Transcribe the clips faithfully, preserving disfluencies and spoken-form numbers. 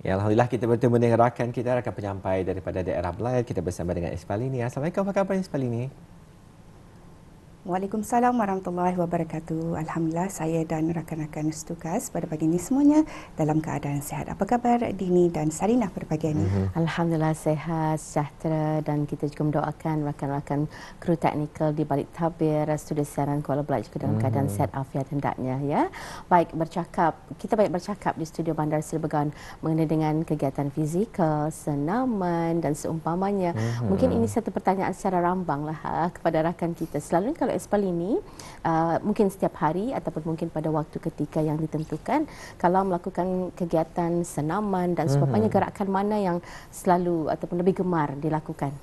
Ya, Alhamdulillah kita bertemu dengan rakan kita, rakan penyampai daripada daerah Blyth. Kita bersama dengan Espalini. Assalamualaikum, apa khabar Espalini? Waalaikumsalam warahmatullahi wabarakatuh. Alhamdulillah saya dan rakan-rakan setugas pada pagi ini semuanya dalam keadaan sihat. Apa khabar Dini dan Sarinah pada pagi ini? Mm-hmm. Alhamdulillah sehat, sejahtera, dan kita juga mendoakan rakan-rakan kru teknikal di balik tabir studio siaran Kuala Blyth juga dalam mm-hmm. keadaan sihat afiat hendaknya ya. Baik, bercakap kita baik bercakap di studio Bandar Serbegan mengenai dengan kegiatan fizikal, senaman dan seumpamanya. Mm-hmm. Mungkin ini satu pertanyaan secara rambang lah ha, kepada rakan kita. Selalu kalau Espalini uh, mungkin setiap hari ataupun mungkin pada waktu ketika yang ditentukan, kalau melakukan kegiatan senaman dan sebagainya, mm-hmm. gerakan mana yang selalu ataupun lebih gemar dilakukan?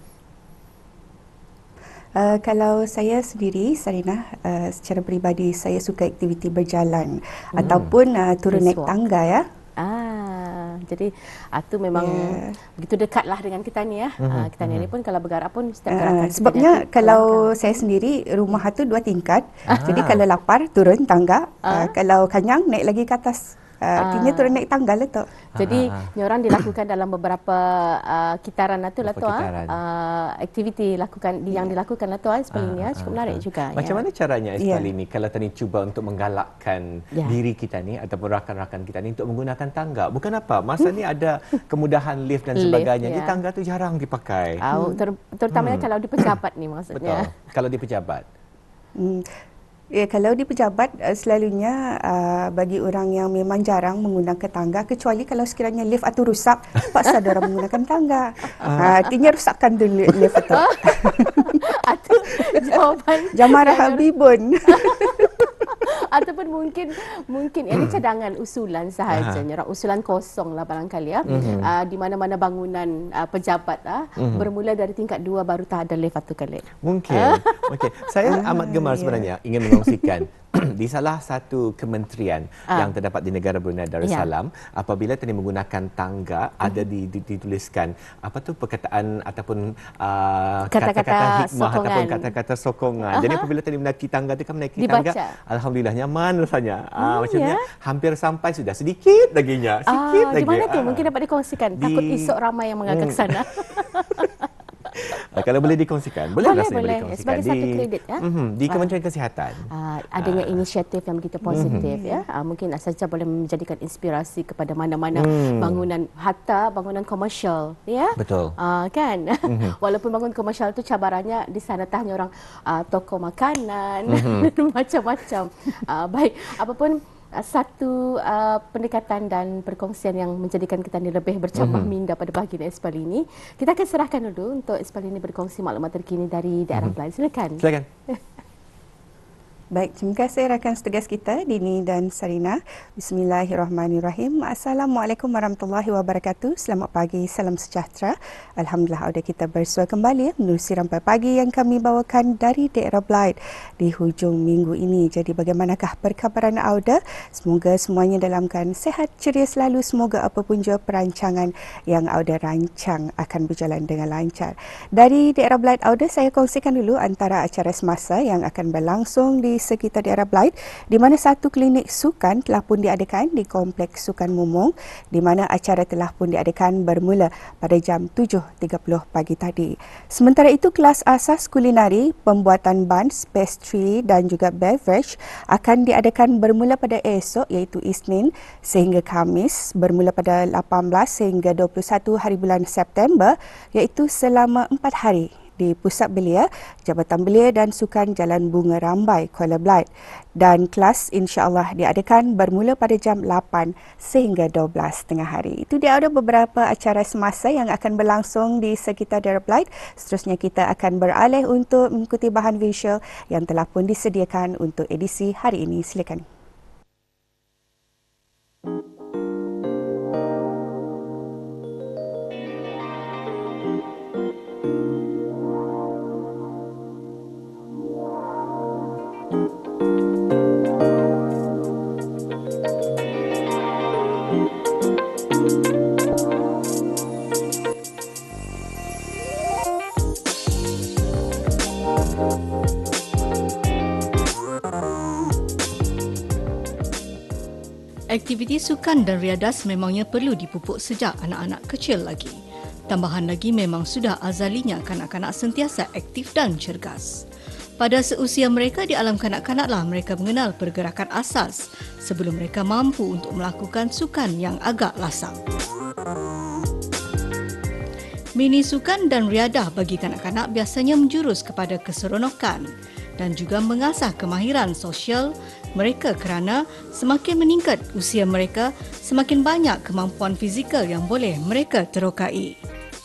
Uh, kalau saya sendiri, Sarinah, uh, secara peribadi saya suka aktiviti berjalan hmm. ataupun uh, turun naik tangga ya. Ah, jadi itu memang yeah. begitu dekatlah dengan kita ni ya. Mm-hmm. Uh, kita ni pun kalau bergerak pun setiap gerakan. Uh, sebabnya kalau langkah. Saya sendiri rumah itu dua tingkat. Ah. Jadi kalau lapar turun tangga, ah. uh, kalau kenyang naik lagi ke atas. Uh, artinya ah. turun naik tangga lah tu. Jadi ah. ni orang dilakukan dalam beberapa uh, kitaran lah tu lah tu. Uh, aktiviti lakukan yang dilakukan lah tu Espalini ah. cukup menarik ah. juga. Macam ya. mana caranya Espalini yeah. kalau tadi cuba untuk menggalakkan yeah. diri kita ni ataupun rakan-rakan kita ni untuk menggunakan tangga? Bukan apa, masa ni ada kemudahan lift dan sebagainya. Lift, yeah. Di tangga tu jarang dipakai. Oh, ter- terutamanya hmm. kalau di pejabat ni maksudnya. Betul. Kalau di pejabat. Hmm. Ya, kalau di pejabat selalunya uh, bagi orang yang memang jarang menggunakan tangga, kecuali kalau sekiranya lift atau rusak, paksa orang menggunakan tangga. Uh, artinya rusakkan dulu lift itu. Atau jawapan Jamarah Habibun. Ataupun mungkin mungkin ini cadangan usulan sahajanya, uh-huh. usulan kosong lah barangkali ya. Uh-huh. Uh, di mana-mana bangunan uh, pejabat uh, uh-huh. bermula dari tingkat dua baru tak ada lift satu kali. Mungkin. Okey, saya uh, amat gemar yeah. sebenarnya ingin mengongsikan di salah satu kementerian uh. yang terdapat di negara Brunei Darussalam, yeah. apabila tadi menggunakan tangga, uh-huh. ada di, di, dituliskan apa tu perkataan ataupun uh, kata-kata hikmah sokongan. Ataupun kata-kata sokongan. Uh-huh. Jadi apabila tadi menaiki tangga tu kan menaiki Dibaca. tangga, alhamdulillah nyaman rasanya. Hmm, ah, macamnya yeah. hampir sampai sudah sedikit lagi nya, sikit ah, lagi. Di mana tu? Ah. Mungkin dapat dikongsikan. Di... Takut esok ramai yang mengagak ke sana. Uh, kalau boleh dikongsikan, boleh boleh, rasanya boleh. boleh dikongsikan. Sebagai satu kredit ya. Mm-hmm, di Kementerian uh, Kesihatan. Uh, adanya uh, inisiatif yang begitu positif mm-hmm. ya. Uh, mungkin saja boleh menjadikan inspirasi kepada mana-mana mm. bangunan, hatta bangunan komersial ya. Betul. Uh, kan? Mm-hmm. Walaupun bangunan komersial itu cabarannya di sana tanya orang uh, toko makanan mm-hmm. macam-macam. Uh, baik, apapun satu uh, pendekatan dan perkongsian yang menjadikan kita ni lebih bercambah mm-hmm. minda pada pagi ini Espalini. Kita akan serahkan dulu untuk Espalini berkongsi maklumat terkini dari daerah mm-hmm. Blyth. Silakan. Silakan. Baik, terima kasih rakan setugas kita Dini dan Sarinah. Bismillahirrahmanirrahim. Assalamualaikum warahmatullahi wabarakatuh. Selamat pagi, salam sejahtera. Alhamdulillah audio kita bersua kembali menerusi rampai pagi yang kami bawakan dari daerah Blyth di hujung minggu ini. Jadi bagaimanakah perkabaran audio? Semoga semuanya dalam keadaan sehat, ceria selalu. Semoga apapun jua perancangan yang audio rancang akan berjalan dengan lancar. Dari daerah Blyth audio saya kongsikan dulu antara acara semasa yang akan berlangsung di sekitar daerah Blyth, di mana satu klinik sukan telah pun diadakan di Kompleks Sukan Mumung, di mana acara telah pun diadakan bermula pada jam tujuh tiga puluh pagi tadi. Sementara itu, kelas asas kulinari, pembuatan buns, pastry dan juga beverage akan diadakan bermula pada esok iaitu Isnin sehingga Khamis, bermula pada lapan belas sehingga dua puluh satu hari bulan September, iaitu selama empat hari di Pusat Belia, Jabatan Belia dan Sukan Jalan Bunga Rambai, Kuala Blyth. Dan kelas insya-Allah diadakan bermula pada jam lapan sehingga dua belas tengah hari. Itu dia ada beberapa acara semasa yang akan berlangsung di sekitar daerah Blyth. Seterusnya kita akan beralih untuk mengikuti bahan visual yang telah pun disediakan untuk edisi hari ini. Silakan. Aktiviti sukan dan riadah sememangnya perlu dipupuk sejak anak-anak kecil lagi. Tambahan lagi memang sudah azalinya kanak-kanak sentiasa aktif dan cergas. Pada seusia mereka di alam kanak-kanaklah mereka mengenal pergerakan asas sebelum mereka mampu untuk melakukan sukan yang agak lasang. Mini sukan dan riadah bagi kanak-kanak biasanya menjurus kepada keseronokan dan juga mengasah kemahiran sosial mereka kerana semakin meningkat usia mereka, semakin banyak kemampuan fizikal yang boleh mereka terokai.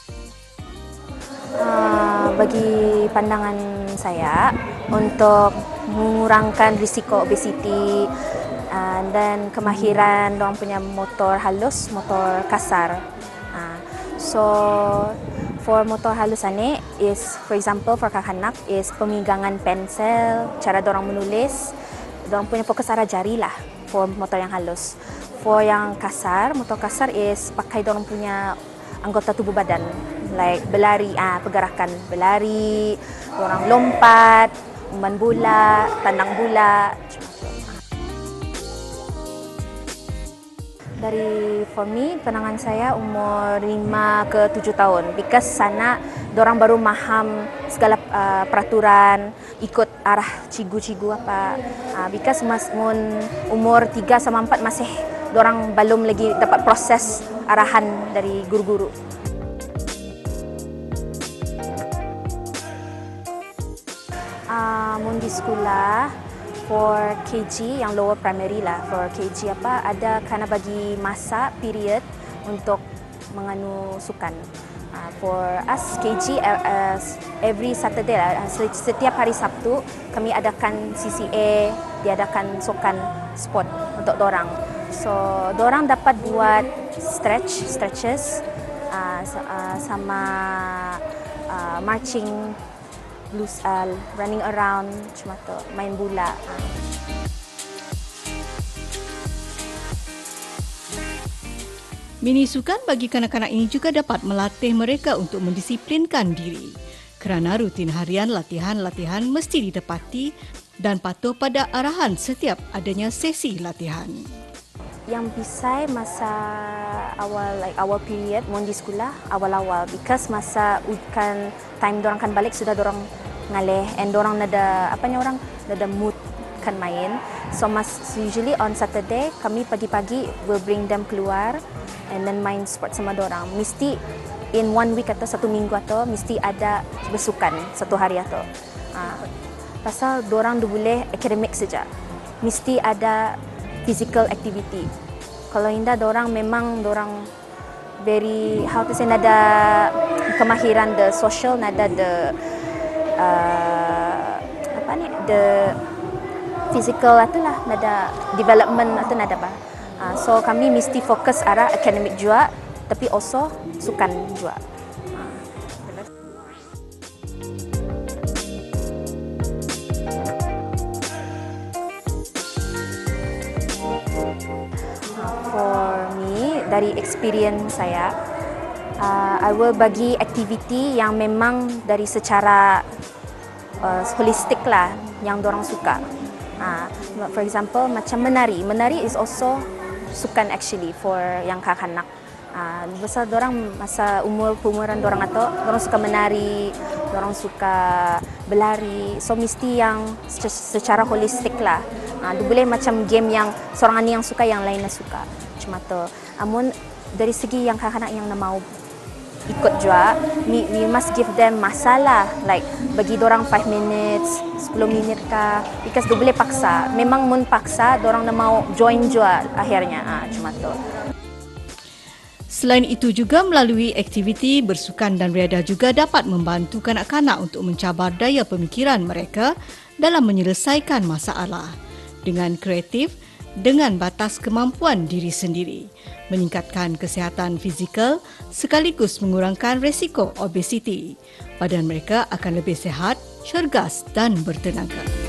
Uh, bagi pandangan saya, untuk mengurangkan risiko obesiti uh, dan kemahiran diorang punya motor halus, motor kasar. Uh, so, for motor halus ini is, for example, for kanak-kanak is pemegangan pensel, cara diorang menulis, diorang punya fokus arah jari lah for motor yang halus. For yang kasar, motor kasar is pakai diorang punya anggota tubuh badan, like berlari, ah pergerakan berlari, diorang lompat, umpan bola, tandang bola. Dari for me, pandangan saya umur lima ke tujuh tahun. Because sana diorang baru faham segala uh, peraturan, ikut arah cigu-cigu apa. Uh, because mas mun umur tiga sama empat masih diorang belum lagi dapat proses arahan dari guru-guru. Uh, mun di sekolah, for K G yang lower primary lah, for K G apa ada kena bagi masa period untuk menganu sukan. Uh, for us K G uh, uh, every Saturday lah, setiap hari Sabtu kami adakan C C A, diadakan sukan sport untuk dorang. So dorang dapat buat stretch stretches uh, uh, sama uh, marching, blues, uh, running around, macam tu, main bola. Mini sukan bagi kanak-kanak ini juga dapat melatih mereka untuk mendisiplinkan diri. Kerana rutin harian latihan-latihan mesti ditepati dan patuh pada arahan setiap adanya sesi latihan. Yang bisa masa awal, like awal period mon di sekolah awal-awal, because masa kan time dorang kan balik sudah dorang ngaleh and dorang nada apa ni orang nada mood kan main. So mas usually on Saturday kami pagi-pagi will bring them keluar and then main sport sama dorang. Mesti in one week atau satu minggu atau mesti ada bersukan satu hari atau. Uh, pasal dorang tu boleh akademik saja. Mesti ada physical activity. Kalau indah dorang memang dorang very how to say nada kemahiran the social, nada the uh, apa ni the physical itulah, nada development atau nada apa. Uh, so kami mesti fokus arah akademik juga, tapi also sukan juga. Dari experience saya, uh, I will bagi aktiviti yang memang dari secara uh, holistik lah yang dorang suka. Uh, for example, macam menari. Menari is also sukan actually for yang kanak-kanak. Uh, besar dorang masa umur umuran dorang atau dorang suka menari, dorang suka berlari. So mesti yang secara holistik lah. Uh, boleh macam game yang seorang ni yang suka, yang lainnya suka. Cuma tu. Amun dari segi yang kanak-kanak yang nak mau ikut juga, we, we must give them masalah, like bagi dorang five minutes, sepuluh minit kah, because dia boleh paksa. Memang mun paksa, dorang nak mau join juga akhirnya. Ah, cuma tu. Selain itu juga melalui aktiviti bersukan dan riadah juga dapat membantu kanak-kanak untuk mencabar daya pemikiran mereka dalam menyelesaikan masalah dengan kreatif, dengan batas kemampuan diri sendiri, meningkatkan kesihatan fizikal sekaligus mengurangkan risiko obesiti. Badan mereka akan lebih sihat, cergas dan bertenaga.